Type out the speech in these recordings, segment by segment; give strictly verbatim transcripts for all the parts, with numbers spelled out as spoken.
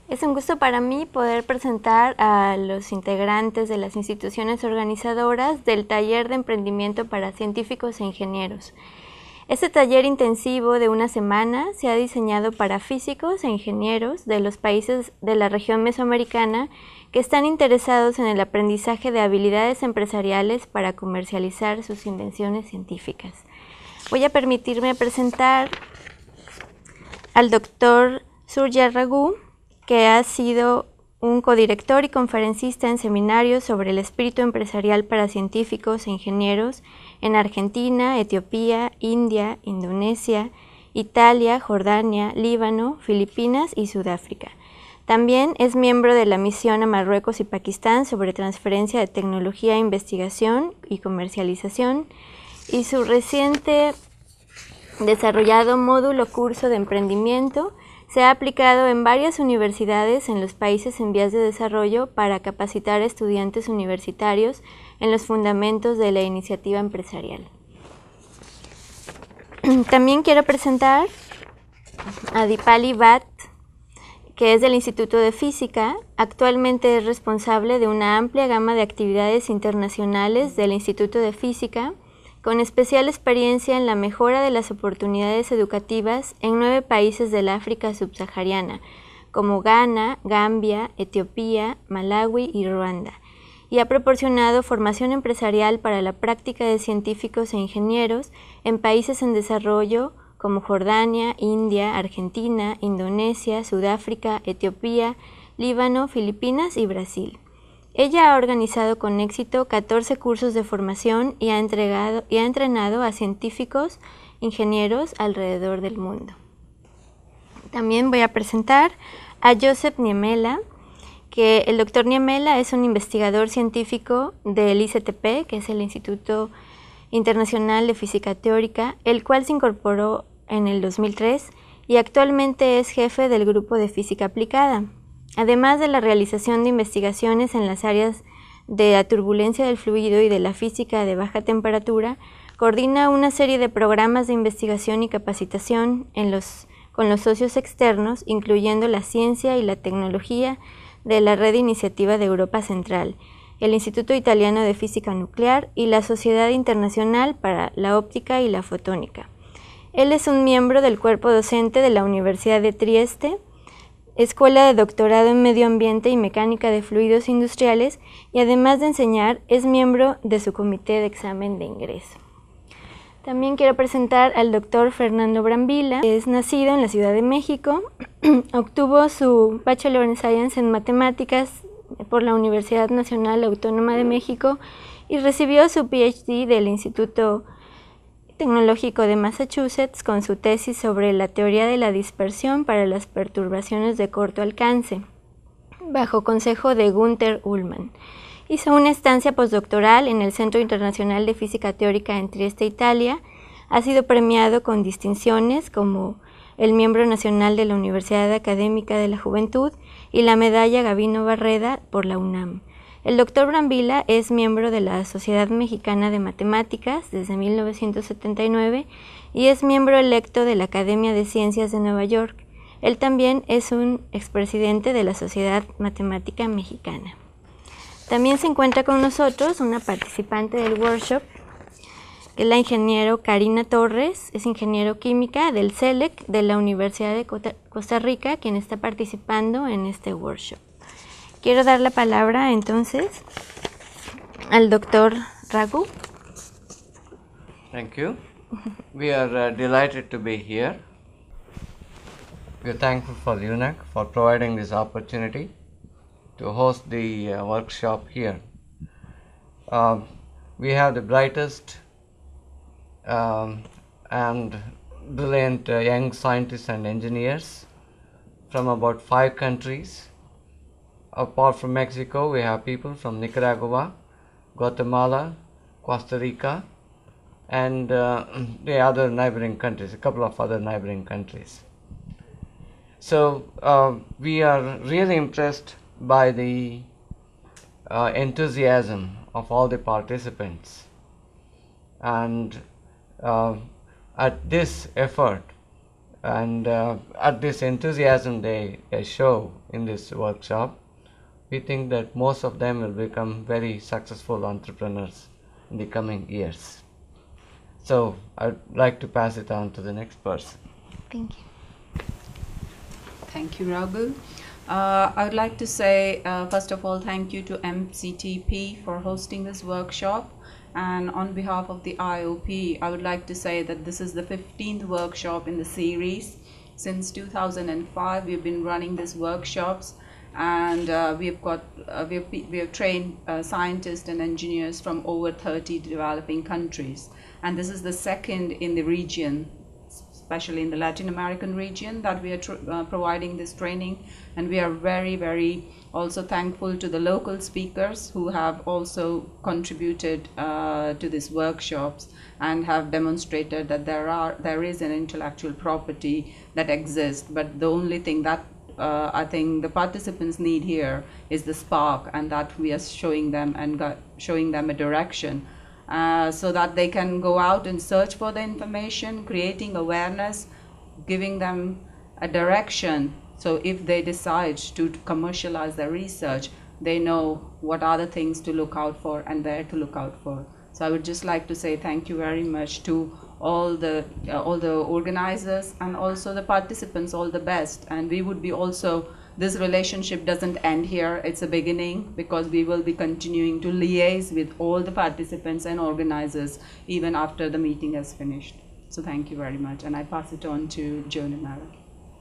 Es un gusto para mí poder presentar a los integrantes de las instituciones organizadoras del Taller de Emprendimiento para Científicos e Ingenieros. Este taller intensivo de una semana se ha diseñado para físicos e ingenieros de los países de la región mesoamericana que están interesados en el aprendizaje de habilidades empresariales para comercializar sus invenciones científicas. Voy a permitirme presentar al doctor Surya Raghu, que ha sido un codirector y conferencista en seminarios sobre el espíritu empresarial para científicos e ingenieros en Argentina, Etiopía, India, Indonesia, Italia, Jordania, Líbano, Filipinas y Sudáfrica. También es miembro de la misión a Marruecos y Pakistán sobre transferencia de tecnología, investigación y comercialización, y su reciente desarrollado módulo curso de emprendimiento se ha aplicado en varias universidades en los países en vías de desarrollo para capacitar a estudiantes universitarios en los fundamentos de la iniciativa empresarial. También quiero presentar a Dipali Bhatt, que es del Instituto de Física. Actualmente es responsable de una amplia gama de actividades internacionales del Instituto de Física, con especial experiencia en la mejora de las oportunidades educativas en nueve países del África subsahariana, como Ghana, Gambia, Etiopía, Malawi y Ruanda, y ha proporcionado formación empresarial para la práctica de científicos e ingenieros en países en desarrollo como Jordania, India, Argentina, Indonesia, Sudáfrica, Etiopía, Líbano, Filipinas y Brasil. Ella ha organizado con éxito catorce cursos de formación y ha, entregado, y ha entrenado a científicos, ingenieros alrededor del mundo. También voy a presentar a Joseph Niemela, que el doctor Niemela es un investigador científico del I C T P, que es el Instituto Internacional de Física Teórica, el cual se incorporó en el dos mil tres y actualmente es jefe del Grupo de Física Aplicada. Además de la realización de investigaciones en las áreas de la turbulencia del fluido y de la física de baja temperatura, coordina una serie de programas de investigación y capacitación en los, con los socios externos, incluyendo la ciencia y la tecnología de la Red Iniciativa de Europa Central, el Instituto Italiano de Física Nuclear y la Sociedad Internacional para la Óptica y la Fotónica. Él es un miembro del cuerpo docente de la Universidad de Trieste, Escuela de Doctorado en Medio Ambiente y Mecánica de Fluidos Industriales, y además de enseñar, es miembro de su comité de examen de ingreso. También quiero presentar al doctor Fernando Brambila, que es nacido en la Ciudad de México, obtuvo su Bachelor in Science en Matemáticas por la Universidad Nacional Autónoma de México y recibió su P H D del Instituto Tecnológico de Massachusetts con su tesis sobre la teoría de la dispersión para las perturbaciones de corto alcance, bajo consejo de Günther Ullmann. Hizo una estancia postdoctoral en el Centro Internacional de Física Teórica en Trieste, Italia. Ha sido premiado con distinciones como el Miembro Nacional de la Universidad Académica de la Juventud y la Medalla Gavino Barreda por la UNAM. El doctor Brambila es miembro de la Sociedad Mexicana de Matemáticas desde mil novecientos setenta y nueve y es miembro electo de la Academia de Ciencias de Nueva York. Él también es un expresidente de la Sociedad Matemática Mexicana. También se encuentra con nosotros una participante del workshop, que es la ingeniero Karina Torres, es ingeniero química del C E L E C de la Universidad de Costa Rica, quien está participando en este workshop. Quiero dar la palabra entonces al doctor Raghu. Thank you. We are uh, delighted to be here. We are thankful for the U N E C for providing this opportunity to host the uh, workshop here. Uh, we have the brightest um, and brilliant uh, young scientists and engineers from about five countries. Apart from Mexico, we have people from Nicaragua, Guatemala, Costa Rica, and uh, the other neighboring countries, a couple of other neighboring countries. So uh, we are really impressed by the uh, enthusiasm of all the participants, and uh, at this effort And uh, at this enthusiasm they, they show in this workshop, we think that most of them will become very successful entrepreneurs in the coming years. So I'd like to pass it on to the next person. Thank you. Thank you, Raghu. Uh, I would like to say, uh, first of all, thank you to M C T P for hosting this workshop. And on behalf of the I O P, I would like to say that this is the fifteenth workshop in the series. Since two thousand five, we've been running these workshops, and uh, we've got uh, we've, we have trained uh, scientists and engineers from over thirty developing countries. And this is the second in the region, especially in the Latin American region, that we are tr uh, providing this training. And we are very, very also thankful to the local speakers who have also contributed uh, to these workshops and have demonstrated that there are there is an intellectual property that exists. But the only thing that uh, I think the participants need here is the spark, and that we are showing them and got, showing them a direction. Uh, so that they can go out and search for the information, creating awareness, giving them a direction. So if they decide to commercialize their research, they know what are the things to look out for and where to look out for. So I would just like to say thank you very much to all the uh, all the organizers and also the participants, all the best. And we would be also, this relationship doesn't end here, it's a beginning, because we will be continuing to liaise with all the participants and organizers even after the meeting has finished. So thank you very much, and I pass it on to Joan and Mara.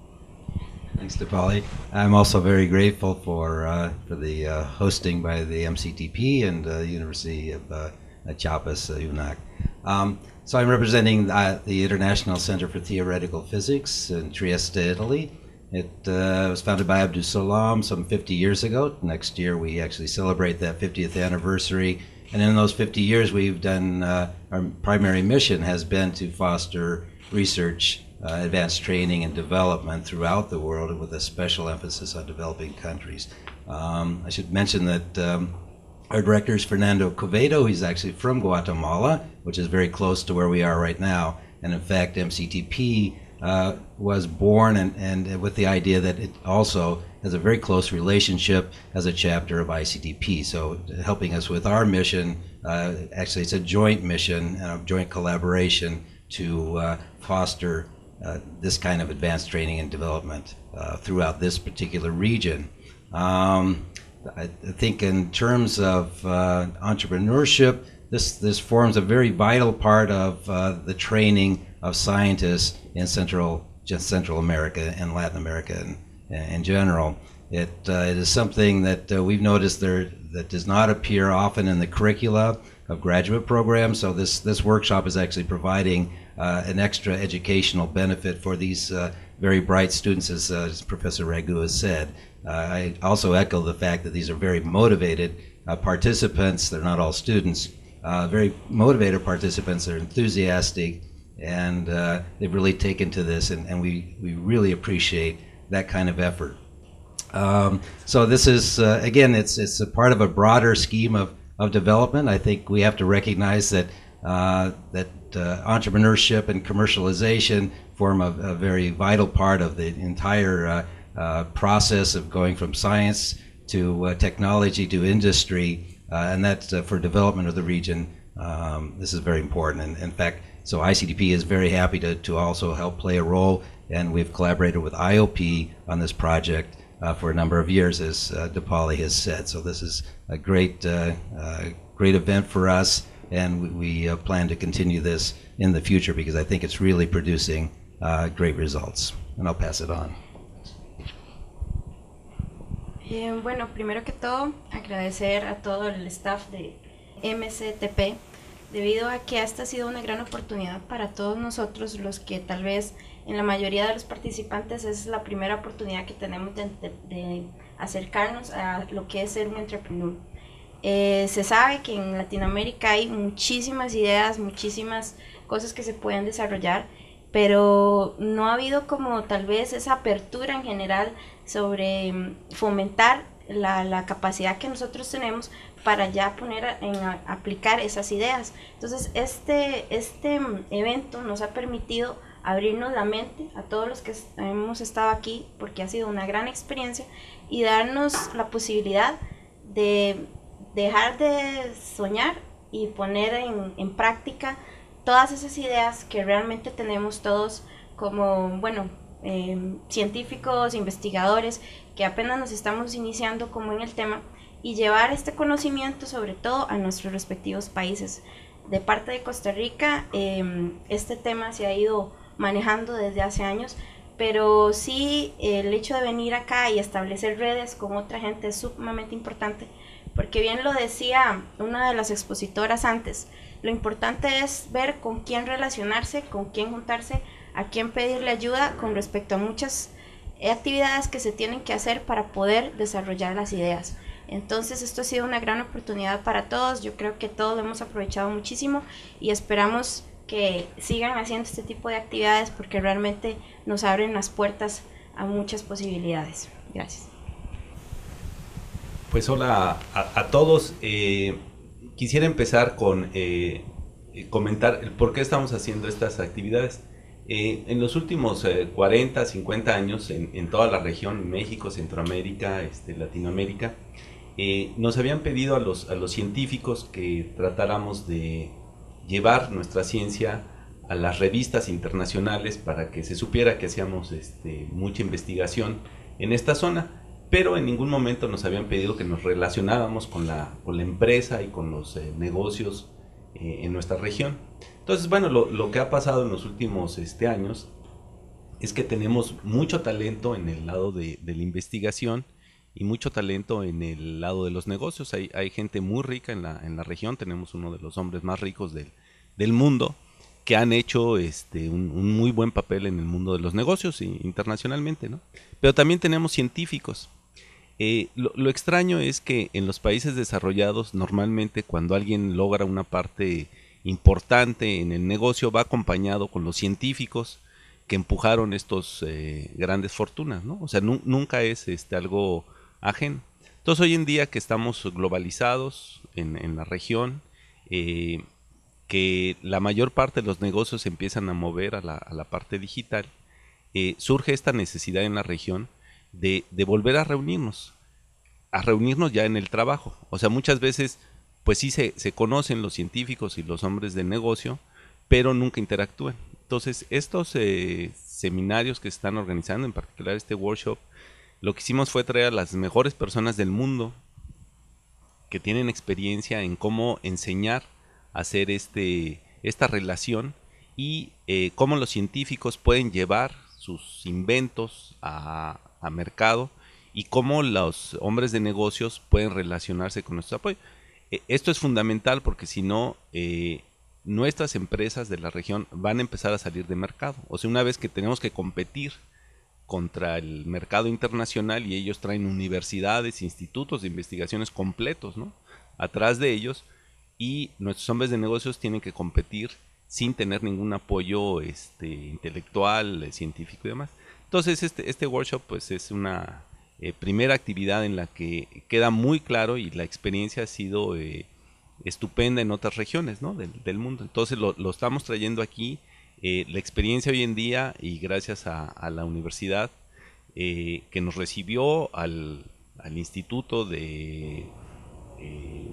Thanks, Dipali. I'm also very grateful for uh, for the uh, hosting by the M C T P and the uh, University of uh, Chiapas, uh, U N A C. Um, so I'm representing uh, the International Center for Theoretical Physics in Trieste, Italy. It uh, was founded by Abdus Salam some fifty years ago. Next year we actually celebrate that fiftieth anniversary. And in those fifty years we've done, uh, our primary mission has been to foster research, uh, advanced training and development throughout the world, with a special emphasis on developing countries. Um, I should mention that um, our director is Fernando Covedo. He's actually from Guatemala, which is very close to where we are right now. And in fact, M C T P uh, was born and, and with the idea that it also has a very close relationship as a chapter of I C T P. So helping us with our mission, uh, actually it's a joint mission and a joint collaboration to uh, foster uh, this kind of advanced training and development uh, throughout this particular region. Um, I think in terms of uh, entrepreneurship, this, this forms a very vital part of uh, the training of scientists in Central, just Central America and Latin America in, in general. It, uh, it is something that uh, we've noticed there that does not appear often in the curricula of graduate programs. So this, this workshop is actually providing uh, an extra educational benefit for these uh, very bright students, as, uh, as Professor Raghu has said. Uh, I also echo the fact that these are very motivated uh, participants. They're not all students. Uh, very motivated participants. They're enthusiastic, and uh, they've really taken to this, and, and we, we really appreciate that kind of effort. Um, so this is, uh, again, it's, it's a part of a broader scheme of, of development. I think we have to recognize that, uh, that uh, entrepreneurship and commercialization form a, a very vital part of the entire uh, uh, process of going from science to uh, technology to industry, uh, and that uh, for development of the region, um, this is very important. And in fact, so I C T P is very happy to, to also help play a role, and we've collaborated with I O P on this project uh, for a number of years, as uh, Dipali has said. So this is a great, uh, uh, great event for us, and we, we uh, plan to continue this in the future because I think it's really producing uh, great results. And I'll pass it on. Eh, bueno, primero que todo, agradecer a todo el staff de M C T P, debido a que esta ha sido una gran oportunidad para todos nosotros, los que tal vez en la mayoría de los participantes es la primera oportunidad que tenemos de, de, de acercarnos a lo que es ser un entrepreneur. Eh, se sabe que en Latinoamérica hay muchísimas ideas, muchísimas cosas que se pueden desarrollar, pero no ha habido como tal vez esa apertura en general sobre fomentar la, la capacidad que nosotros tenemos para ya poner a, en a, aplicar esas ideas. Entonces este, este evento nos ha permitido abrirnos la mente a todos los que hemos estado aquí, porque ha sido una gran experiencia, y darnos la posibilidad de dejar de soñar y poner en, en práctica todas esas ideas que realmente tenemos todos como, bueno, eh, científicos, investigadores, que apenas nos estamos iniciando como en el tema, y llevar este conocimiento sobre todo a nuestros respectivos países. De parte de Costa Rica, eh, este tema se ha ido manejando desde hace años, pero sí el hecho de venir acá y establecer redes con otra gente es sumamente importante, porque bien lo decía una de las expositoras antes, lo importante es ver con quién relacionarse, con quién juntarse, a quién pedirle ayuda con respecto a muchas actividades que se tienen que hacer para poder desarrollar las ideas. Entonces esto ha sido una gran oportunidad para todos, yo creo que todos lo hemos aprovechado muchísimo y esperamos que sigan haciendo este tipo de actividades porque realmente nos abren las puertas a muchas posibilidades. Gracias. Pues hola a, a todos. Eh, quisiera empezar con eh, comentar el por qué estamos haciendo estas actividades. Eh, en los últimos eh, cuarenta, cincuenta años en, en toda la región, México, Centroamérica, este, Latinoamérica, eh, nos habían pedido a los, a los científicos que tratáramos de llevar nuestra ciencia a las revistas internacionales para que se supiera que hacíamos este, mucha investigación en esta zona, pero en ningún momento nos habían pedido que nos relacionáramos con la, con la empresa y con los eh, negocios eh, en nuestra región. Entonces, bueno, lo, lo que ha pasado en los últimos este, años es que tenemos mucho talento en el lado de, de la investigación y mucho talento en el lado de los negocios. Hay, hay gente muy rica en la, en la región, tenemos uno de los hombres más ricos del, del mundo que han hecho este, un, un muy buen papel en el mundo de los negocios y, internacionalmente, ¿no? Pero también tenemos científicos. Eh, lo, lo extraño es que en los países desarrollados normalmente cuando alguien logra una parte importante en el negocio va acompañado con los científicos que empujaron estos eh, grandes fortunas, ¿no? O sea, nu nunca es este, algo ajeno. Entonces hoy en día que estamos globalizados en, en la región, eh, que la mayor parte de los negocios se empiezan a mover a la, a la parte digital, eh, surge esta necesidad en la región de, de volver a reunirnos, a reunirnos ya en el trabajo. O sea, muchas veces pues sí se, se conocen los científicos y los hombres del negocio, pero nunca interactúan. Entonces estos eh, seminarios que se están organizando, en particular este workshop, lo que hicimos fue traer a las mejores personas del mundo que tienen experiencia en cómo enseñar a hacer este, esta relación y eh, cómo los científicos pueden llevar sus inventos a, a mercado y cómo los hombres de negocios pueden relacionarse con nuestro apoyo. Eh, esto es fundamental porque si no, eh, nuestras empresas de la región van a empezar a salir de mercado. O sea, una vez que tenemos que competir contra el mercado internacional y ellos traen universidades, institutos de investigaciones completos, ¿no?, atrás de ellos, y nuestros hombres de negocios tienen que competir sin tener ningún apoyo este, intelectual, científico y demás. Entonces este, este workshop pues es una eh, primera actividad en la que queda muy claro y la experiencia ha sido eh, estupenda en otras regiones, ¿no?, del, del mundo. Entonces lo, lo estamos trayendo aquí. Eh, la experiencia hoy en día, y gracias a, a la universidad eh, que nos recibió, al, al Instituto de eh,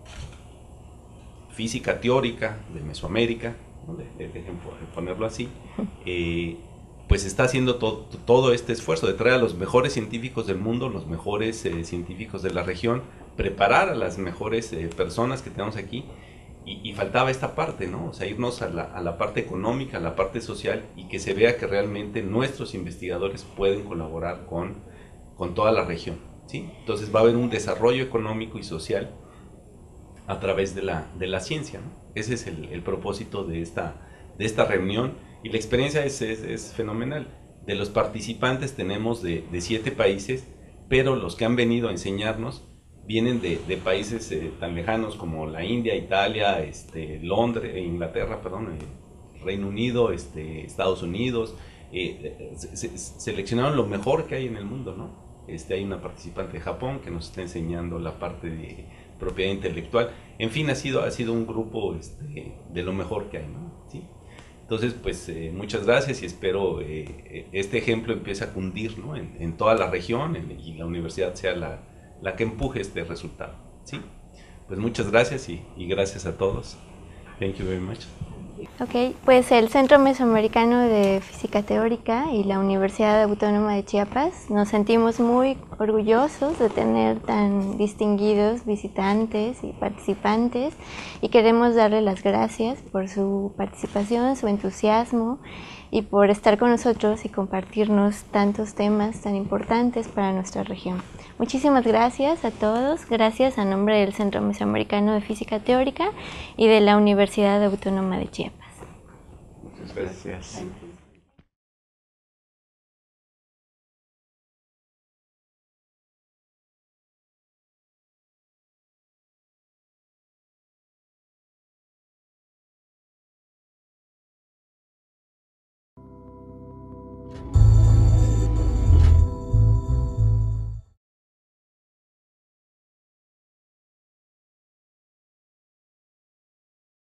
Física Teórica de Mesoamérica, ¿no?, de, de, de ponerlo así, eh, pues está haciendo to, todo este esfuerzo de traer a los mejores científicos del mundo, los mejores eh, científicos de la región, preparar a las mejores eh, personas que tenemos aquí. Y, y faltaba esta parte, ¿no? O sea, irnos a la, a la parte económica, a la parte social, y que se vea que realmente nuestros investigadores pueden colaborar con, con toda la región, ¿sí? Entonces va a haber un desarrollo económico y social a través de la, de la ciencia, ¿no? Ese es el, el propósito de esta, de esta reunión, y la experiencia es, es, es fenomenal. De los participantes tenemos de, de siete países, pero los que han venido a enseñarnos vienen de, de países eh, tan lejanos como la India, Italia, este, Londres, Inglaterra, perdón, eh, Reino Unido, este, Estados Unidos. Eh, se, se, seleccionaron lo mejor que hay en el mundo, ¿no? Este, hay una participante de Japón que nos está enseñando la parte de propiedad intelectual. En fin, ha sido, ha sido un grupo este, de lo mejor que hay, ¿no? ¿Sí? Entonces, pues eh, muchas gracias y espero eh, este ejemplo empiece a cundir, ¿no? en, en toda la región en, y la universidad sea la, la que empuje este resultado. ¿Sí? Pues muchas gracias y, y gracias a todos. Thank you very much. Ok, pues el Centro Mesoamericano de Física Teórica y la Universidad Autónoma de Chiapas nos sentimos muy orgullosos de tener tan distinguidos visitantes y participantes y queremos darle las gracias por su participación, su entusiasmo y por estar con nosotros y compartirnos tantos temas tan importantes para nuestra región. Muchísimas gracias a todos, gracias a nombre del Centro Mesoamericano de Física Teórica y de la Universidad Autónoma de Chiapas. Muchas gracias.